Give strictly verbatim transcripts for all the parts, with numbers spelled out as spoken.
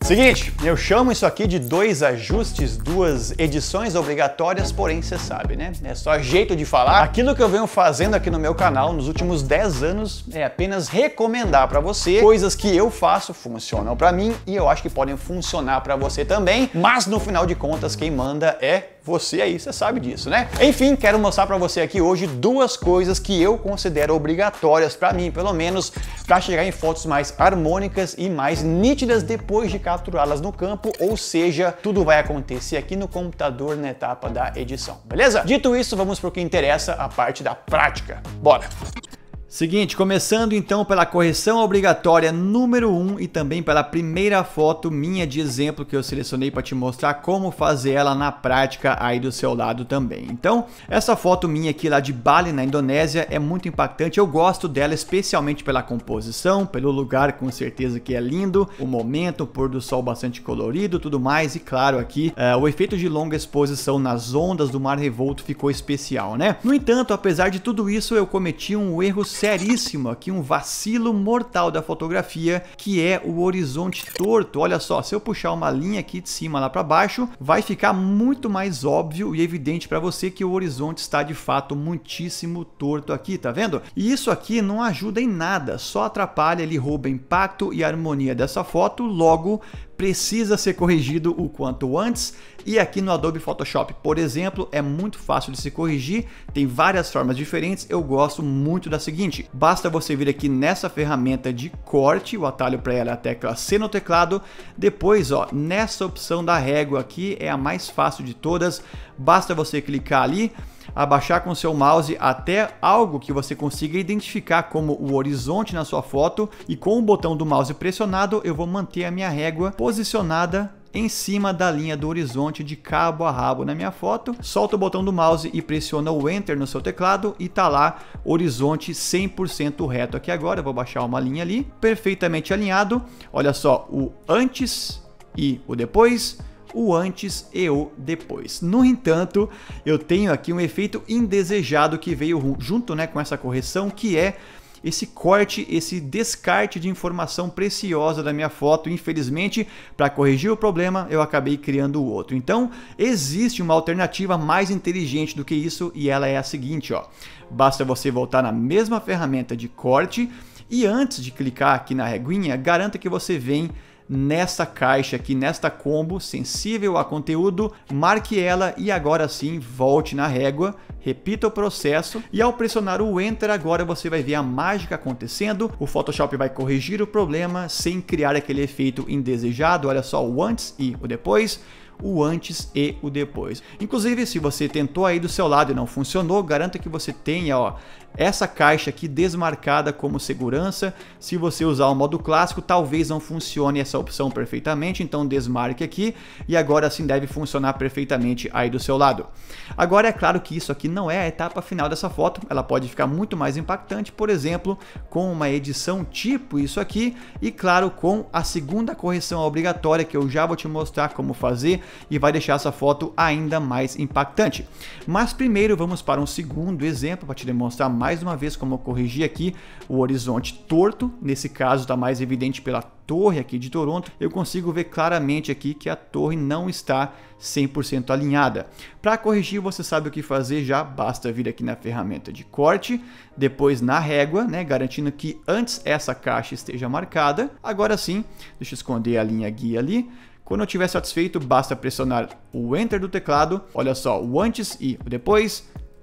Seguinte, eu chamo isso aqui de dois ajustes, duas edições obrigatórias, porém você sabe, né? É só jeito de falar. Aquilo que eu venho fazendo aqui no meu canal nos últimos dez anos é apenas recomendar para você coisas que eu faço, funcionam para mim e eu acho que podem funcionar para você também, mas no final de contas quem manda é você aí, você sabe disso, né? Enfim, quero mostrar para você aqui hoje duas coisas que eu considero obrigatórias para mim, pelo menos, para chegar em fotos mais harmônicas e mais nítidas depois de capturá-las no campo, ou seja, tudo vai acontecer aqui no computador na etapa da edição, beleza? Dito isso, vamos para o que interessa, a parte da prática. Bora! Seguinte, começando então pela correção obrigatória número um e também pela primeira foto minha de exemplo que eu selecionei para te mostrar como fazer ela na prática aí do seu lado também. Então, essa foto minha aqui lá de Bali, na Indonésia, é muito impactante. Eu gosto dela especialmente pela composição, pelo lugar com certeza que é lindo, o momento, o pôr do sol bastante colorido, tudo mais e claro aqui, uh, o efeito de longa exposição nas ondas do mar revolto ficou especial, né? No entanto, apesar de tudo isso, eu cometi um erro seríssimo aqui, um vacilo mortal da fotografia, que é o horizonte torto. Olha só, se eu puxar uma linha aqui de cima lá para baixo, vai ficar muito mais óbvio e evidente para você que o horizonte está de fato muitíssimo torto aqui, tá vendo? E isso aqui não ajuda em nada, só atrapalha, ele rouba impacto e harmonia dessa foto, logo precisa ser corrigido o quanto antes. E aqui no Adobe Photoshop, por exemplo, é muito fácil de se corrigir, tem várias formas diferentes. Eu gosto muito da seguinte: basta você vir aqui nessa ferramenta de corte, o atalho para ela é a tecla C no teclado, depois ó, nessa opção da régua aqui, é a mais fácil de todas, basta você clicar ali, abaixar com seu mouse até algo que você consiga identificar como o horizonte na sua foto e com o botão do mouse pressionado eu vou manter a minha régua posicionada em cima da linha do horizonte de cabo a rabo na minha foto. Solta o botão do mouse e pressiona o Enter no seu teclado e tá lá horizonte cem por cento reto aqui agora. Eu vou baixar uma linha ali, perfeitamente alinhado. Olha só, o antes e o depois, o antes e o depois. No entanto, eu tenho aqui um efeito indesejado que veio junto, né, com essa correção, que é esse corte, esse descarte de informação preciosa da minha foto. Infelizmente, para corrigir o problema, eu acabei criando o outro. Então, existe uma alternativa mais inteligente do que isso e ela é a seguinte, ó. Basta você voltar na mesma ferramenta de corte e antes de clicar aqui na reguinha, garanta que você vem nessa caixa aqui, nesta combo sensível a conteúdo, marque ela e agora sim volte na régua, repita o processo e ao pressionar o Enter agora você vai ver a mágica acontecendo. O Photoshop vai corrigir o problema sem criar aquele efeito indesejado. Olha só, o antes e o depois, o antes e o depois. Inclusive, se você tentou aí do seu lado e não funcionou, garanta que você tenha ó, essa caixa aqui desmarcada como segurança. Se você usar o modo clássico, talvez não funcione essa opção perfeitamente, então desmarque aqui e agora sim deve funcionar perfeitamente aí do seu lado. Agora é claro que isso aqui não é a etapa final dessa foto, ela pode ficar muito mais impactante, por exemplo, com uma edição tipo isso aqui e claro, com a segunda correção obrigatória que eu já vou te mostrar como fazer e vai deixar essa foto ainda mais impactante. Mas primeiro vamos para um segundo exemplo para te demonstrar mais uma vez como eu corrigi aqui o horizonte torto. Nesse caso está mais evidente pela torre aqui de Toronto. Eu consigo ver claramente aqui que a torre não está cem por cento alinhada. Para corrigir, você sabe o que fazer já, basta vir aqui na ferramenta de corte, depois na régua, né, garantindo que antes essa caixa esteja marcada. Agora sim, deixa eu esconder a linha guia ali. Quando eu estiver satisfeito, basta pressionar o Enter do teclado. Olha só, o antes e o depois,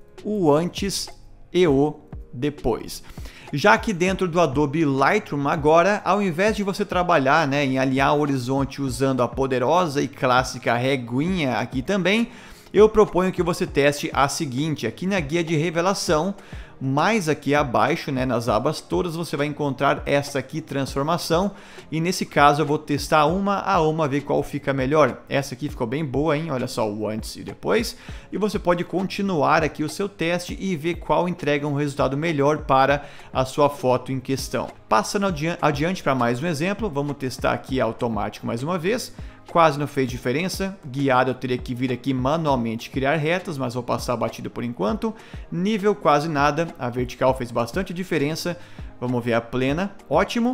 o antes e o depois. Já aqui dentro do Adobe Lightroom agora, ao invés de você trabalhar né, em alinhar o horizonte usando a poderosa e clássica reguinha aqui também, eu proponho que você teste a seguinte, aqui na guia de revelação, mais aqui abaixo, né, nas abas todas, você vai encontrar essa aqui, transformação, e nesse caso eu vou testar uma a uma, ver qual fica melhor. Essa aqui ficou bem boa, hein? Olha só o antes e depois, e você pode continuar aqui o seu teste e ver qual entrega um resultado melhor para a sua foto em questão. Passando adiante para mais um exemplo, vamos testar aqui automático mais uma vez. Quase não fez diferença, guiado eu teria que vir aqui manualmente criar retas, mas vou passar batido por enquanto. Nível quase nada, a vertical fez bastante diferença, vamos ver a plena, ótimo.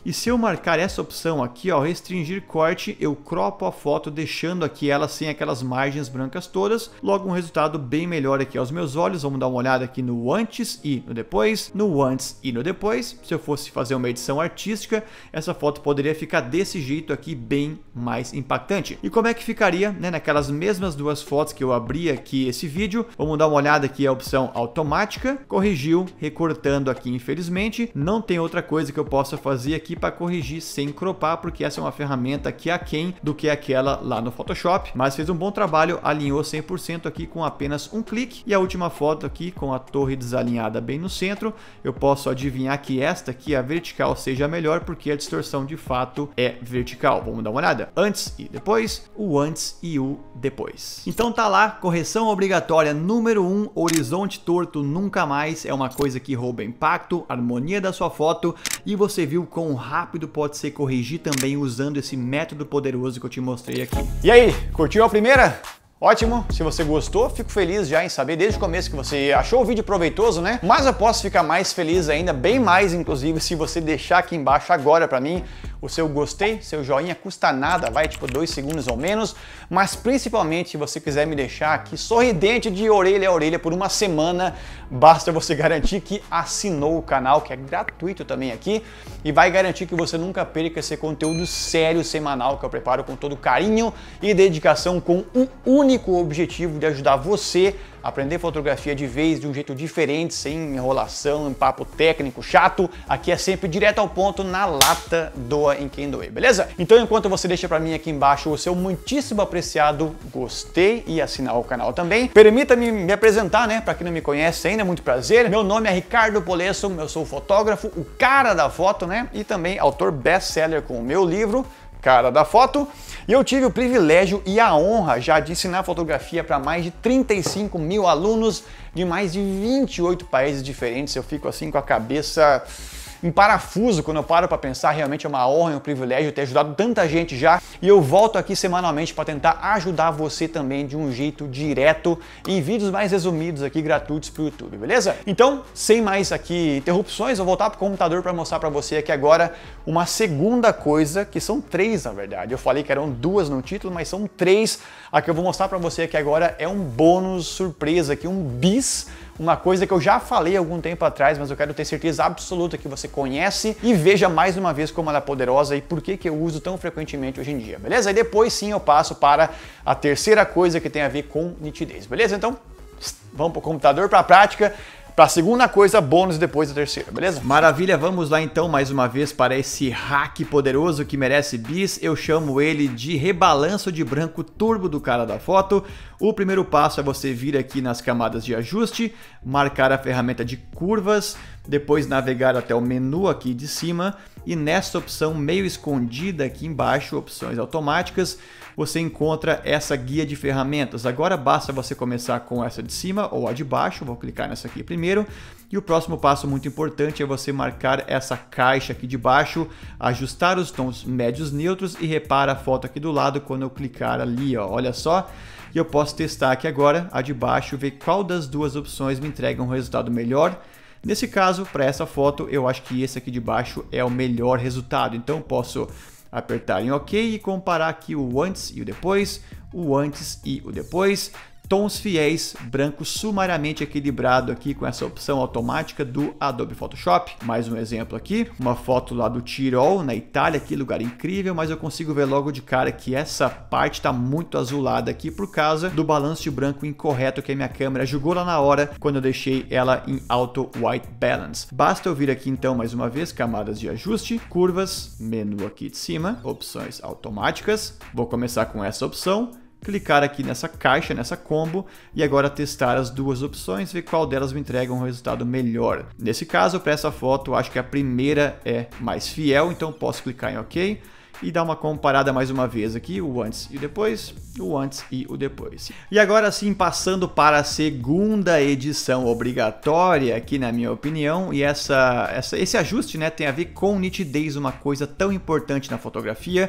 E se eu marcar essa opção aqui, ó, restringir corte, eu cropo a foto deixando aqui ela sem aquelas margens brancas todas. Logo um resultado bem melhor aqui aos meus olhos. Vamos dar uma olhada aqui no antes e no depois, no antes e no depois. Se eu fosse fazer uma edição artística, essa foto poderia ficar desse jeito aqui, bem mais impactante. E como é que ficaria, né, naquelas mesmas duas fotos que eu abri aqui esse vídeo? Vamos dar uma olhada aqui a opção automática, corrigiu, recortando aqui, infelizmente. Não tem outra coisa que eu possa fazer aqui para corrigir sem cropar, porque essa é uma ferramenta aqui aquém do que aquela lá no Photoshop, mas fez um bom trabalho, alinhou cem por cento aqui com apenas um clique. E a última foto aqui com a torre desalinhada bem no centro, eu posso adivinhar que esta aqui, a vertical, seja melhor, porque a distorção de fato é vertical. Vamos dar uma olhada, antes e depois, o antes e o depois. Então tá lá, correção obrigatória número um, horizonte torto nunca mais, é uma coisa que rouba impacto, harmonia da sua foto, e você viu quão rápido pode ser corrigir também usando esse método poderoso que eu te mostrei aqui. E aí, curtiu a primeira? Ótimo, se você gostou, fico feliz já em saber desde o começo que você achou o vídeo proveitoso, né? Mas eu posso ficar mais feliz ainda, bem mais inclusive, se você deixar aqui embaixo agora pra mim o seu gostei, seu joinha, custa nada, vai tipo dois segundos ou menos, mas principalmente se você quiser me deixar aqui sorridente de orelha a orelha por uma semana, basta você garantir que assinou o canal, que é gratuito também aqui, e vai garantir que você nunca perca esse conteúdo sério semanal que eu preparo com todo carinho e dedicação, com um único objetivo de ajudar você a aprender fotografia de vez, de um jeito diferente, sem enrolação, em papo técnico chato. Aqui é sempre direto ao ponto, na lata, doa em quem doer, beleza? Então, enquanto você deixa pra mim aqui embaixo o seu muitíssimo apreciado gostei e assinar o canal também, permita-me me apresentar, né? Pra quem não me conhece ainda, muito prazer. Meu nome é Ricardo Polesso, eu sou fotógrafo, o cara da foto, né? E também autor best-seller com o meu livro, Cara da Foto, e eu tive o privilégio e a honra já de ensinar fotografia para mais de trinta e cinco mil alunos de mais de vinte e oito países diferentes. Eu fico assim com a cabeça em parafuso quando eu paro para pensar. Realmente é uma honra e um privilégio ter ajudado tanta gente já, e eu volto aqui semanalmente para tentar ajudar você também de um jeito direto, em vídeos mais resumidos aqui, gratuitos para o YouTube, beleza? Então, sem mais aqui interrupções, eu vou voltar para o computador para mostrar para você aqui agora uma segunda coisa, que são três na verdade. Eu falei que eram duas no título, mas são três. A que eu vou mostrar para você aqui agora é um bônus surpresa aqui, um bis, uma coisa que eu já falei algum tempo atrás, mas eu quero ter certeza absoluta que você conhece, e veja mais uma vez como ela é poderosa e por que que eu uso tão frequentemente hoje em dia, beleza? E depois sim eu passo para a terceira coisa que tem a ver com nitidez, beleza? Então, vamos para o computador, para a prática, para a segunda coisa, bônus, depois a terceira, beleza? Maravilha, vamos lá então mais uma vez para esse hack poderoso que merece bis. Eu chamo ele de rebalanço de branco turbo do Cara da Foto. O primeiro passo é você vir aqui nas camadas de ajuste, marcar a ferramenta de curvas, depois navegar até o menu aqui de cima, e nessa opção meio escondida aqui embaixo, opções automáticas, você encontra essa guia de ferramentas. Agora basta você começar com essa de cima ou a de baixo. Vou clicar nessa aqui primeiro. E o próximo passo muito importante é você marcar essa caixa aqui de baixo, ajustar os tons médios neutros, e repara a foto aqui do lado quando eu clicar ali, ó, olha só. E eu posso testar aqui agora a de baixo, ver qual das duas opções me entrega um resultado melhor. Nesse caso, para essa foto, eu acho que esse aqui de baixo é o melhor resultado. Então posso apertar em OK e comparar aqui o antes e o depois, o antes e o depois. Tons fiéis, branco sumariamente equilibrado aqui com essa opção automática do Adobe Photoshop. Mais um exemplo aqui, uma foto lá do Tirol, na Itália, que lugar incrível, mas eu consigo ver logo de cara que essa parte está muito azulada aqui por causa do balanço de branco incorreto que a minha câmera jogou lá na hora quando eu deixei ela em Auto White Balance. Basta eu vir aqui então mais uma vez, camadas de ajuste, curvas, menu aqui de cima, opções automáticas. Vou começar com essa opção, clicar aqui nessa caixa, nessa combo, e agora testar as duas opções, ver qual delas me entrega um resultado melhor. Nesse caso, para essa foto, acho que a primeira é mais fiel, então posso clicar em OK e dar uma comparada mais uma vez aqui, o antes e o depois, o antes e o depois. E agora sim, passando para a segunda edição obrigatória aqui na minha opinião, e essa, essa, esse ajuste, né, tem a ver com nitidez, uma coisa tão importante na fotografia.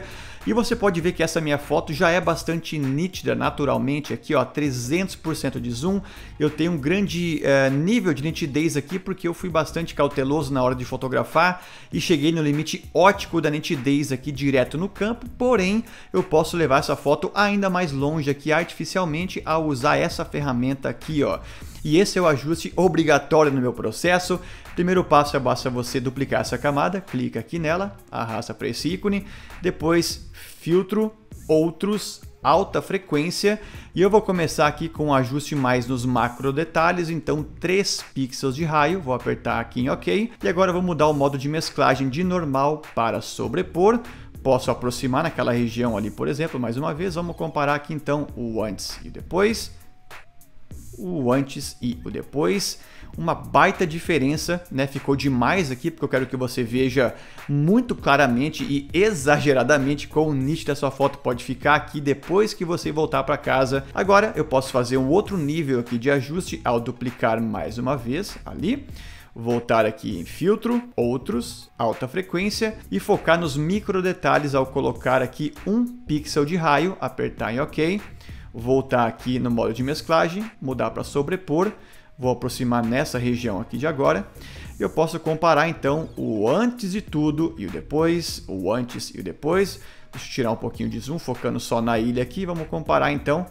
E você pode ver que essa minha foto já é bastante nítida naturalmente aqui, ó, trezentos por cento de zoom. Eu tenho um grande uh, nível de nitidez aqui porque eu fui bastante cauteloso na hora de fotografar e cheguei no limite ótico da nitidez aqui direto no campo, porém eu posso levar essa foto ainda mais longe aqui artificialmente ao usar essa ferramenta aqui, ó. E esse é o ajuste obrigatório no meu processo. Primeiro passo é basta você duplicar essa camada, clica aqui nela, arrasta para esse ícone, depois filtro, outros, alta frequência, e eu vou começar aqui com um ajuste mais nos macro detalhes, então três pixels de raio, vou apertar aqui em OK, e agora eu vou mudar o modo de mesclagem de normal para sobrepor. Posso aproximar naquela região ali, por exemplo, mais uma vez, vamos comparar aqui então o antes e depois. O antes e o depois, uma baita diferença, né? Ficou demais aqui porque eu quero que você veja muito claramente e exageradamente quão nítida a sua foto pode ficar aqui depois que você voltar para casa. Agora eu posso fazer um outro nível aqui de ajuste ao duplicar mais uma vez ali. Voltar aqui em filtro, outros, alta frequência e focar nos micro detalhes ao colocar aqui um pixel de raio, apertar em OK. Voltar aqui no modo de mesclagem, mudar para sobrepor, vou aproximar nessa região aqui de agora. Eu posso comparar então o antes de tudo e o depois, o antes e o depois. Deixa eu tirar um pouquinho de zoom, focando só na ilha aqui, vamos comparar então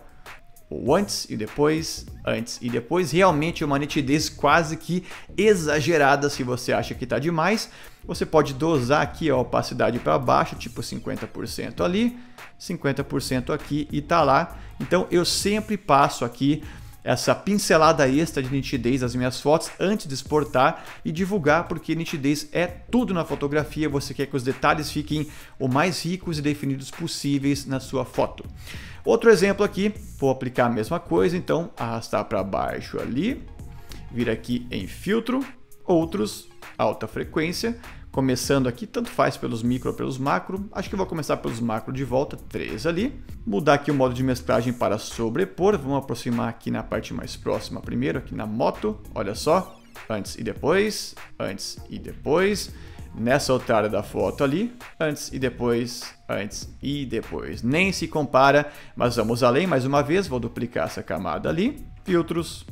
o antes e depois, antes e depois. Realmente é uma nitidez quase que exagerada. Se você acha que está demais, você pode dosar aqui a opacidade para baixo, tipo cinquenta por cento ali, cinquenta por cento aqui e tá lá. Então eu sempre passo aqui essa pincelada extra de nitidez das minhas fotos antes de exportar e divulgar, porque nitidez é tudo na fotografia. Você quer que os detalhes fiquem o mais ricos e definidos possíveis na sua foto. Outro exemplo aqui, vou aplicar a mesma coisa, então arrastar para baixo ali, vir aqui em filtro, outros, alta frequência, começando aqui, tanto faz pelos micro ou pelos macro, acho que eu vou começar pelos macro de volta, três ali, mudar aqui o modo de mesclagem para sobrepor, vamos aproximar aqui na parte mais próxima primeiro, aqui na moto, olha só, antes e depois, antes e depois, nessa outra área da foto ali, antes e depois, antes e depois. Nem se compara, mas vamos além mais uma vez, vou duplicar essa camada ali, filtros,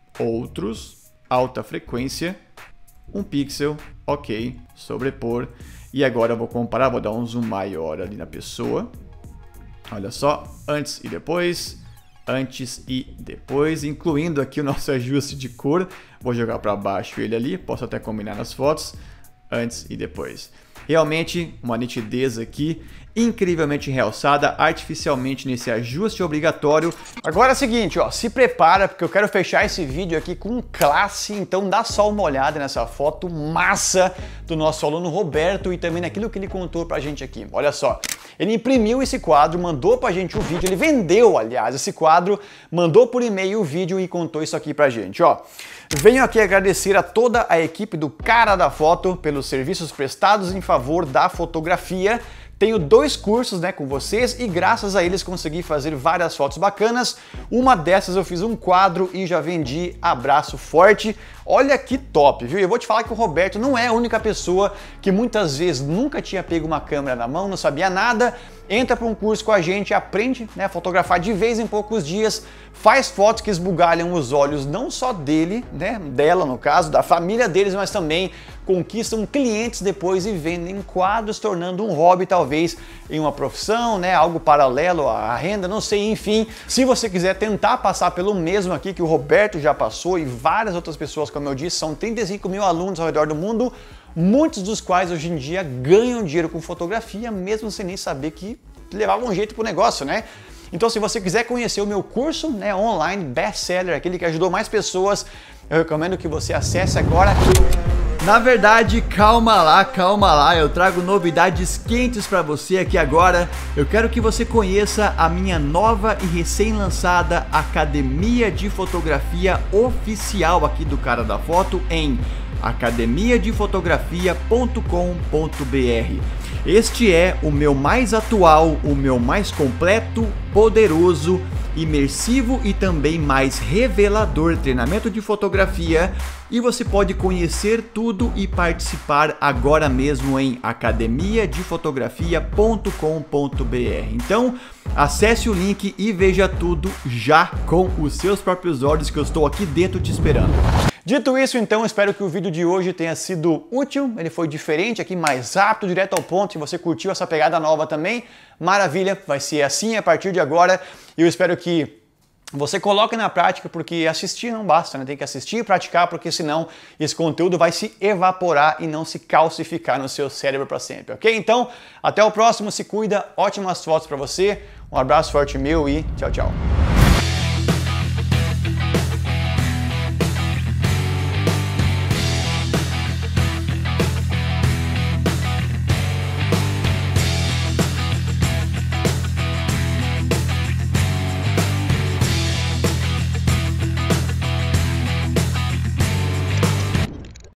outros, alta frequência, um pixel, OK, sobrepor, e agora eu vou comparar, vou dar um zoom maior ali na pessoa, olha só, antes e depois, antes e depois, incluindo aqui o nosso ajuste de cor, vou jogar para baixo ele ali, posso até combinar nas fotos, antes e depois. Realmente uma nitidez aqui incrivelmente realçada artificialmente nesse ajuste obrigatório. Agora é o seguinte, ó, se prepara porque eu quero fechar esse vídeo aqui com classe, então dá só uma olhada nessa foto massa do nosso aluno Roberto e também naquilo que ele contou pra gente aqui. Olha só, ele imprimiu esse quadro, mandou pra gente o vídeo, ele vendeu, aliás, esse quadro, mandou por e-mail o vídeo e contou isso aqui pra gente, ó. Venho aqui agradecer a toda a equipe do Cara da Foto pelos serviços prestados em favor da fotografia. Tenho dois cursos, né, com vocês e graças a eles consegui fazer várias fotos bacanas. Uma dessas eu fiz um quadro e já vendi. Abraço forte. Olha que top, viu? Eu vou te falar que o Roberto não é a única pessoa que muitas vezes nunca tinha pego uma câmera na mão, não sabia nada, entra para um curso com a gente, aprende, né, a fotografar de vez em poucos dias, faz fotos que esbugalham os olhos não só dele, né, dela no caso, da família deles, mas também conquistam clientes depois e vendem quadros, tornando um hobby talvez em uma profissão, né, algo paralelo à renda, não sei, enfim. Se você quiser tentar passar pelo mesmo aqui que o Roberto já passou e várias outras pessoas, como eu disse, são trinta e cinco mil alunos ao redor do mundo, muitos dos quais hoje em dia ganham dinheiro com fotografia, mesmo sem nem saber que levava um jeito pro negócio, né? Então, se você quiser conhecer o meu curso, né, online, best-seller, aquele que ajudou mais pessoas, eu recomendo que você acesse agora. Na verdade, calma lá, calma lá, eu trago novidades quentes para você aqui agora. Eu quero que você conheça a minha nova e recém-lançada Academia de Fotografia oficial aqui do Cara da Foto em academia de fotografia ponto com ponto br. Este é o meu mais atual, o meu mais completo, poderoso imersivo e também mais revelador treinamento de fotografia, e você pode conhecer tudo e participar agora mesmo em academia de fotografia ponto com ponto br. Então, acesse o link e veja tudo já com os seus próprios olhos, que eu estou aqui dentro te esperando. Dito isso, então, espero que o vídeo de hoje tenha sido útil, ele foi diferente aqui, mais rápido, direto ao ponto. Se você curtiu essa pegada nova também, maravilha, vai ser assim a partir de agora. E eu espero que você coloque na prática, porque assistir não basta, né? Tem que assistir e praticar, porque senão esse conteúdo vai se evaporar e não se calcificar no seu cérebro para sempre, ok? Então, até o próximo, se cuida, ótimas fotos para você, um abraço forte meu e tchau, tchau.